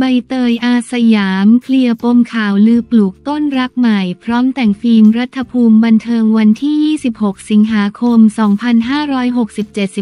ใบเตยอาสยามเคลียร์ปมข่าวลือปลูกต้นรักใหม่พร้อมแต่งฟิล์มรัฐภูมิบันเทิงวันที่ 26 สิงหาคม 2567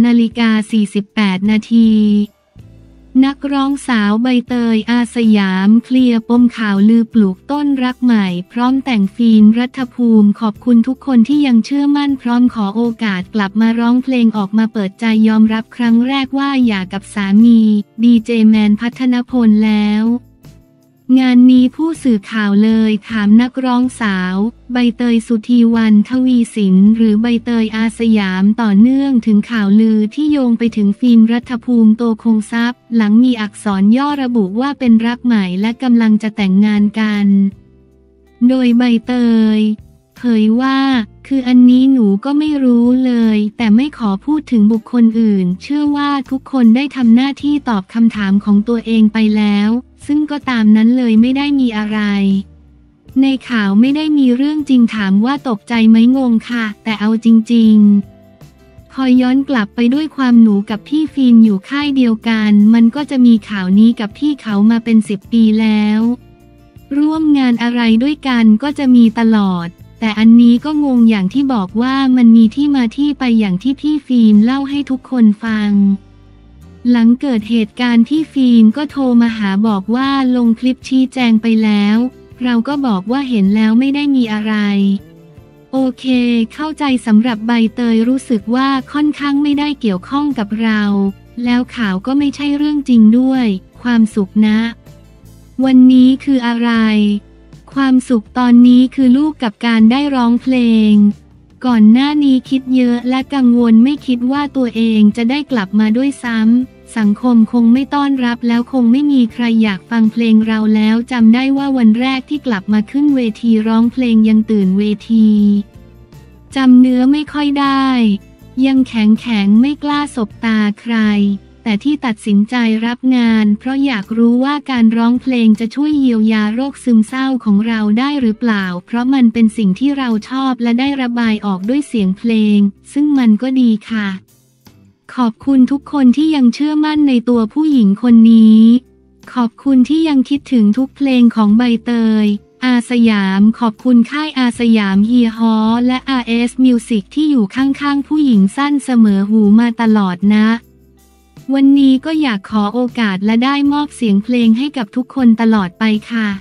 13:48 นาทีนักร้องสาวใบเตยอาสยามเคลียร์ปมข่าวลือปลูกต้นรักใหม่พร้อมแต่งฟิล์มรัฐภูมิขอบคุณทุกคนที่ยังเชื่อมั่นพร้อมขอโอกาสกลับมาร้องเพลงออกมาเปิดใจยอมรับครั้งแรกว่าหย่ากับสามีดีเจแมนพัฒนพลแล้วงานนี้ผู้สื่อข่าวเลยถามนักร้องสาวใบเตยสุธีวรรณทวีสินหรือใบเตยอาสยามต่อเนื่องถึงข่าวลือที่โยงไปถึงฟิล์มรัฐภูมิโตคงทรัพย์หลังมีอักษรย่อระบุว่าเป็นรักใหม่และกำลังจะแต่งงานกันโดยใบเตยเผยว่าคืออันนี้หนูก็ไม่รู้เลยแต่ไม่ขอพูดถึงบุคคลอื่นเชื่อว่าทุกคนได้ทำหน้าที่ตอบคำถามของตัวเองไปแล้วซึ่งก็ตามนั้นเลยไม่ได้มีอะไรในข่าวไม่ได้มีเรื่องจริงถามว่าตกใจไหมงงค่ะแต่เอาจริงๆพอย้อนกลับไปด้วยความหนูกับพี่ฟิล์มอยู่ค่ายเดียวกันมันก็จะมีข่าวนี้กับพี่เขามาเป็น10 ปีแล้วร่วมงานอะไรด้วยกันก็จะมีตลอดแต่อันนี้ก็งงอย่างที่บอกว่ามันมีที่มาที่ไปอย่างที่พี่ฟิล์มเล่าให้ทุกคนฟังหลังเกิดเหตุการณ์พี่ฟิล์มก็โทรมาหาบอกว่าลงคลิปชี้แจงไปแล้วเราก็บอกว่าเห็นแล้วไม่ได้มีอะไรโอเคเข้าใจสำหรับใบเตยรู้สึกว่าค่อนข้างไม่ได้เกี่ยวข้องกับเราแล้วข่าวก็ไม่ใช่เรื่องจริงด้วยความสุขนะวันนี้คืออะไรความสุขตอนนี้คือลูกกับการได้ร้องเพลงก่อนหน้านี้คิดเยอะและกังวลไม่คิดว่าตัวเองจะได้กลับมาด้วยซ้ำสังคมคงไม่ต้อนรับแล้วคงไม่มีใครอยากฟังเพลงเราแล้วจำได้ว่าวันแรกที่กลับมาขึ้นเวทีร้องเพลงยังตื่นเวทีจำเนื้อไม่ค่อยได้ยังแข็งไม่กล้าสบตาใครแต่ที่ตัดสินใจรับงานเพราะอยากรู้ว่าการร้องเพลงจะช่วยเยียวยาโรคซึมเศร้าของเราได้หรือเปล่าเพราะมันเป็นสิ่งที่เราชอบและได้ระบายออกด้วยเสียงเพลงซึ่งมันก็ดีค่ะขอบคุณทุกคนที่ยังเชื่อมั่นในตัวผู้หญิงคนนี้ขอบคุณที่ยังคิดถึงทุกเพลงของใบเตยอาสยามขอบคุณค่ายอาสยามเฮียฮอและ RS Music ที่อยู่ข้างๆผู้หญิงสั้นเสมอหูมาตลอดนะวันนี้ก็อยากขอโอกาสและได้มอบเสียงเพลงให้กับทุกคนตลอดไปค่ะ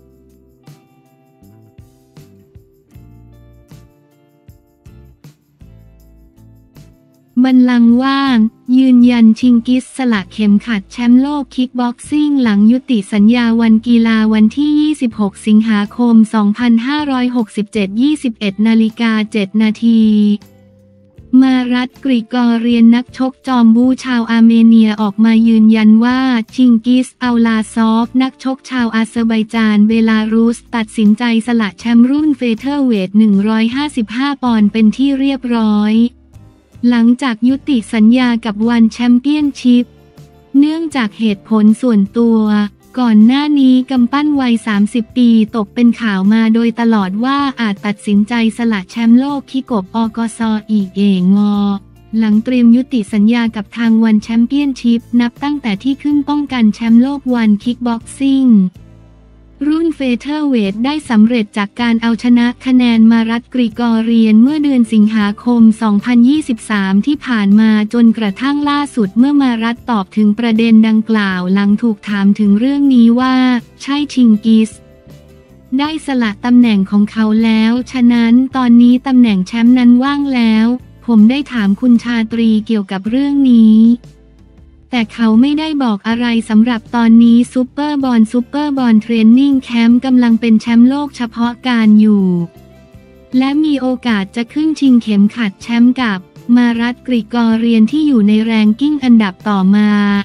บัลลังก์ว่างยืนยันชิงกิสสละเข็มขัดแชมป์โลกคิกบ็อกซิ่งหลังยุติสัญญาวันกีฬาวันที่ 26 สิงหาคม 2567 21:07 นาทีมารัต กริกอเรียนนักชกจอมบูชาวอาร์เมเนียออกมายืนยันว่าชิงกิส อัลลาซอฟนักชกชาวอาเซอร์ไบจานเบลารุสตัดสินใจสละแชมป์รุ่นเฟเธอร์เวท 155 ปอนด์เป็นที่เรียบร้อยหลังจากยุติสัญญากับวันแชมเปี้ยนชิพเนื่องจากเหตุผลส่วนตัวก่อนหน้านี้กำปั้นวัย 30 ปีตกเป็นข่าวมาโดยตลอดว่าอาจตัดสินใจสละแชมป์โลกคิกบอกสอีกเองหลังเตรียมยุติสัญญากับทางวันแชมเปี้ยนชิพนับตั้งแต่ที่ขึ้นป้องกันแชมป์โลกวันคิกบ็อกซิ่งรุ่นเฟเธอร์เวทได้สำเร็จจากการเอาชนะคะแนนมารัต กริกอเรียนเมื่อเดือนสิงหาคม 2023 ที่ผ่านมาจนกระทั่งล่าสุดเมื่อมารัตตอบถึงประเด็นดังกล่าวหลังถูกถามถึงเรื่องนี้ว่าใช่ชิงกิสได้สละตำแหน่งของเขาแล้วฉะนั้นตอนนี้ตำแหน่งแชมป์นั้นว่างแล้วผมได้ถามคุณชาตรีเกี่ยวกับเรื่องนี้แต่เขาไม่ได้บอกอะไรสำหรับตอนนี้ซูเปอร์บอลเทรนนิ่งแคมป์กำลังเป็นแชมป์โลกเฉพาะการอยู่และมีโอกาสจะขึ้นชิงเข็มขัดแชมป์กับมารัต กริกอเรียนที่อยู่ในแรงกิ้งอันดับต่อมา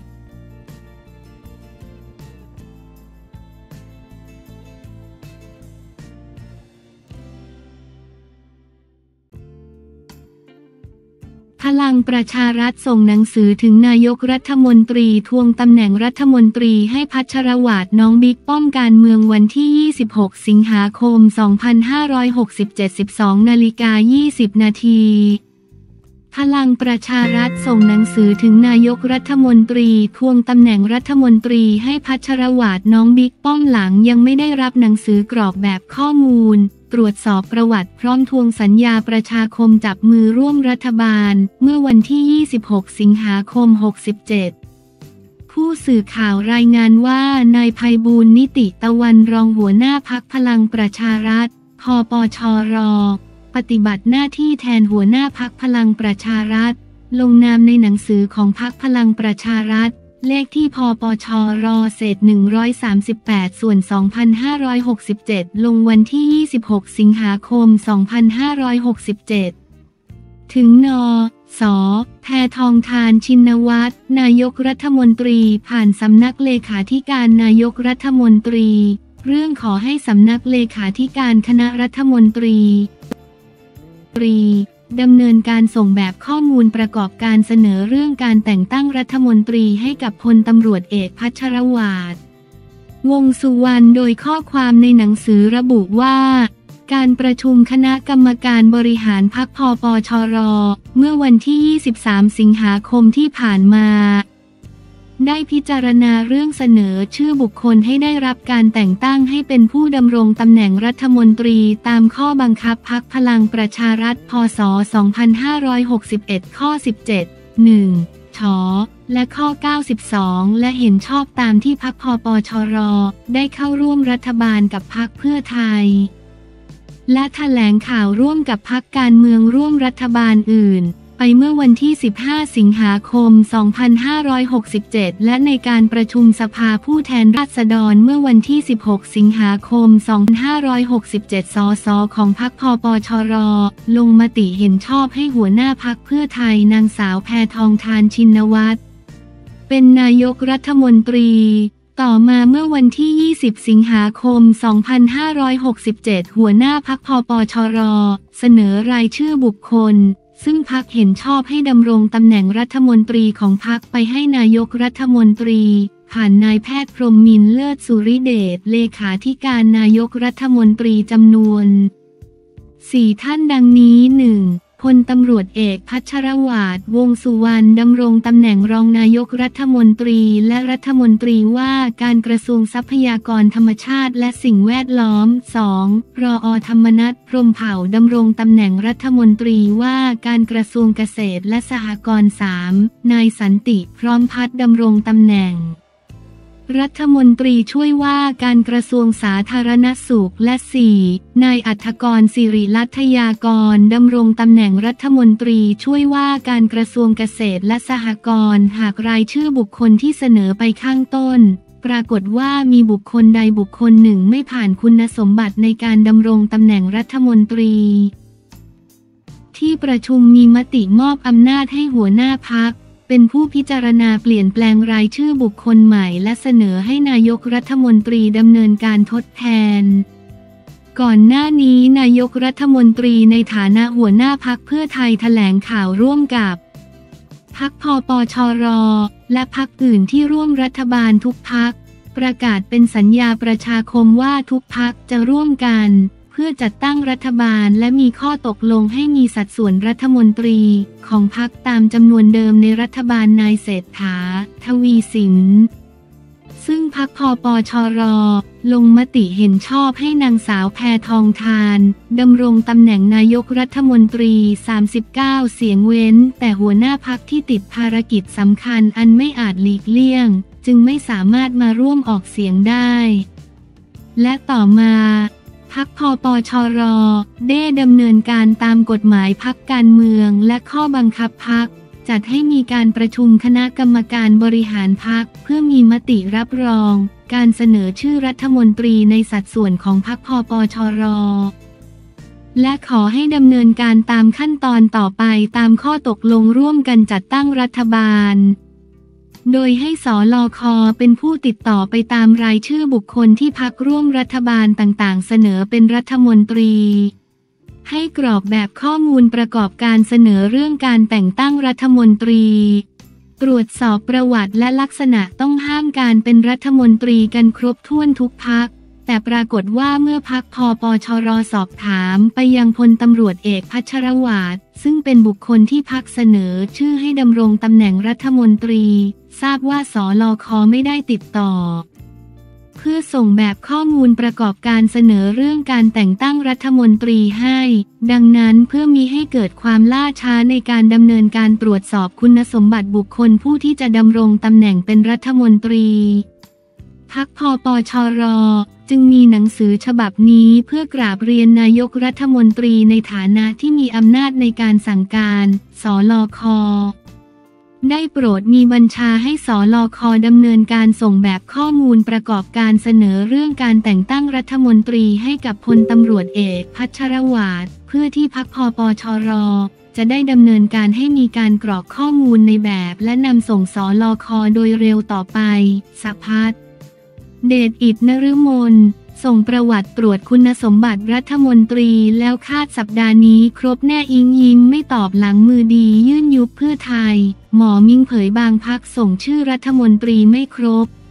พลังประชารัฐส่งหนังสือถึงนายกรัฐมนตรีทวงตำแหน่งรัฐมนตรีให้พัชรวาทน้องบิ๊กป้อมการเมืองวันที่ 26 สิงหาคม 2567 12:20 นาทีพลังประชารัฐส่งหนังสือถึงนายกรัฐมนตรีทวงตำแหน่งรัฐมนตรีให้พัชรวาทน้องบิ๊กป้อมหลังยังไม่ได้รับหนังสือกรอกแบบข้อมูลตรวจสอบประวัติพร้อมทวงสัญญาประชาคมจับมือร่วมรัฐบาลเมื่อวันที่ 26 สิงหาคม 67ผู้สื่อข่าวรายงานว่านายไพบูลย์ นิติตะวันรองหัวหน้าพรรคพลังประชารัฐ พปชร.ปฏิบัติหน้าที่แทนหัวหน้าพรรคพลังประชารัฐลงนามในหนังสือของพรรคพลังประชารัฐเลขที่พปชร.เศษ138ส่วน2567ลงวันที่ 26 สิงหาคม 2567ถึงน.ส.แพทองธารชินวัตรนายกรัฐมนตรีผ่านสำนักเลขาธิการนายกรัฐมนตรีเรื่องขอให้สำนักเลขาธิการคณะรัฐมนตรีดำเนินการส่งแบบข้อมูลประกอบการเสนอเรื่องการแต่งตั้งรัฐมนตรีให้กับพลตำรวจเอกพัชรวาท วงษ์สุวรรณโดยข้อความในหนังสือระบุว่าการประชุมคณะกรรมการบริหารพรรคพปชร.เมื่อวันที่ 23 สิงหาคมที่ผ่านมาได้พิจารณาเรื่องเสนอชื่อบุคคลให้ได้รับการแต่งตั้งให้เป็นผู้ดำรงตำแหน่งรัฐมนตรีตามข้อบังคับพรรคพลังประชารัฐพ.ศ. 2561 ข้อ 17 1 ช.และข้อ 92 และเห็นชอบตามที่พรรคพปชร.ได้เข้าร่วมรัฐบาลกับพรรคเพื่อไทยและแถลงข่าวร่วมกับพรรคการเมืองร่วมรัฐบาลอื่นไปเมื่อวันที่ 15 สิงหาคม 2567 และในการประชุมสภาผู้แทนราษฎรเมื่อวันที่ 16 สิงหาคม 2567 สส.ของพรรคพปชร.ลงมติเห็นชอบให้หัวหน้าพรรคเพื่อไทยนางสาวแพทองธารชินวัตรเป็นนายกรัฐมนตรีต่อมาเมื่อวันที่ 20 สิงหาคม 2567 หัวหน้าพรรคพปชร.เสนอรายชื่อบุคคลซึ่งพรรคเห็นชอบให้ดำรงตำแหน่งรัฐมนตรีของพรรคไปให้นายกรัฐมนตรีผ่านนายแพทย์พรหมมินทร์เลิศสุริเดชเลขาธิการนายกรัฐมนตรีจำนวน 4 ท่านดังนี้ 1. พลตำรวจเอกพัชรวาท วงษ์สุวรรณดำรงตำแหน่งรองนายกรัฐมนตรีและรัฐมนตรีว่าการกระทรวงทรัพยากรธรรมชาติและสิ่งแวดล้อม 2. รอ.ธรรมนัส พรหมเผ่าดำรงตำแหน่งรัฐมนตรีว่าการกระทรวงเกษตรและสหกรณ์ 3. นายสันติพร้อมพัฒน์ดำรงตำแหน่งรัฐมนตรีช่วยว่าการกระทรวงสาธารณสุขและ 4. นายอัฐกร สิริลัทยากรดำรงตำแหน่งรัฐมนตรีช่วยว่าการกระทรวงเกษตรและสหกรณ์หากรายชื่อบุคคลที่เสนอไปข้างต้นปรากฏว่ามีบุคคลใดบุคคลหนึ่งไม่ผ่านคุณสมบัติในการดำรงตำแหน่งรัฐมนตรีที่ประชุมมีมติมอบอำนาจให้หัวหน้าพรรคเป็นผู้พิจารณาเปลี่ยนแปลงรายชื่อบุคคลใหม่และเสนอให้นายกรัฐมนตรีดำเนินการทดแทนก่อนหน้านี้นายกรัฐมนตรีในฐานะหัวหน้าพรรคเพื่อไทยแถลงข่าวร่วมกับพรรคพปชร.และพรรคอื่นที่ร่วมรัฐบาลทุกพรรคประกาศเป็นสัญญาประชาคมว่าทุกพรรคจะร่วมกันเพื่อจัดตั้งรัฐบาลและมีข้อตกลงให้มีสัดส่วนรัฐมนตรีของพรรคตามจำนวนเดิมในรัฐบาลนายเศรษฐา ทวีสินซึ่งพรรคพปชร.ลงมติเห็นชอบให้นางสาวแพทองธารดำรงตำแหน่งนายกรัฐมนตรี 39 เสียงเว้นแต่หัวหน้าพรรคที่ติดภารกิจสำคัญอันไม่อาจหลีกเลี่ยงจึงไม่สามารถมาร่วมออกเสียงได้และต่อมาพรรคพปชร.ได้ดำเนินการตามกฎหมายพรรคการเมืองและข้อบังคับพรรคจัดให้มีการประชุมคณะกรรมการบริหารพรรคเพื่อมีมติรับรองการเสนอชื่อรัฐมนตรีในสัดส่วนของพรรคพปชร.และขอให้ดำเนินการตามขั้นตอนต่อไปตามข้อตกลงร่วมกันจัดตั้งรัฐบาลโดยให้สลค.เป็นผู้ติดต่อไปตามรายชื่อบุคคลที่พรรคร่วมรัฐบาลต่างๆเสนอเป็นรัฐมนตรีให้กรอกแบบข้อมูลประกอบการเสนอเรื่องการแต่งตั้งรัฐมนตรีตรวจสอบประวัติและลักษณะต้องห้ามการเป็นรัฐมนตรีกันครบถ้วนทุกพรรคแต่ปรากฏว่าเมื่อพรรคพปชรสอบถามไปยังพลตำรวจเอกพัชรวาทซึ่งเป็นบุคคลที่พรรคเสนอชื่อให้ดำรงตำแหน่งรัฐมนตรีทราบว่าสลค.ไม่ได้ติดต่อเพื่อส่งแบบข้อมูลประกอบการเสนอเรื่องการแต่งตั้งรัฐมนตรีให้ดังนั้นเพื่อมิให้เกิดความล่าช้าในการดำเนินการตรวจสอบคุณสมบัติบุคคลผู้ที่จะดำรงตำแหน่งเป็นรัฐมนตรีพรรคพปชรจึงมีหนังสือฉบับนี้เพื่อกราบเรียนนายกรัฐมนตรีในฐานะที่มีอำนาจในการสั่งการสลค.ได้โปรดมีบัญชาให้สลค.ดำเนินการส่งแบบข้อมูลประกอบการเสนอเรื่องการแต่งตั้งรัฐมนตรีให้กับพลตำรวจเอกพัชรวาทเพื่อที่พรรคพปชรจะได้ดำเนินการให้มีการกรอกข้อมูลในแบบและนำส่งสลค.โดยเร็วต่อไปสักพัฒน์เดชอิฐ นฤมลส่งประวัติตรวจคุณสมบัติรัฐมนตรีแล้วคาดสัปดาห์นี้ครบแน่อิงยิ้มไม่ตอบหลังมือดียื่นยุบเพื่อไทยหมอมิ่งเผยบางพรรคส่งชื่อรัฐมนตรีไม่ครบ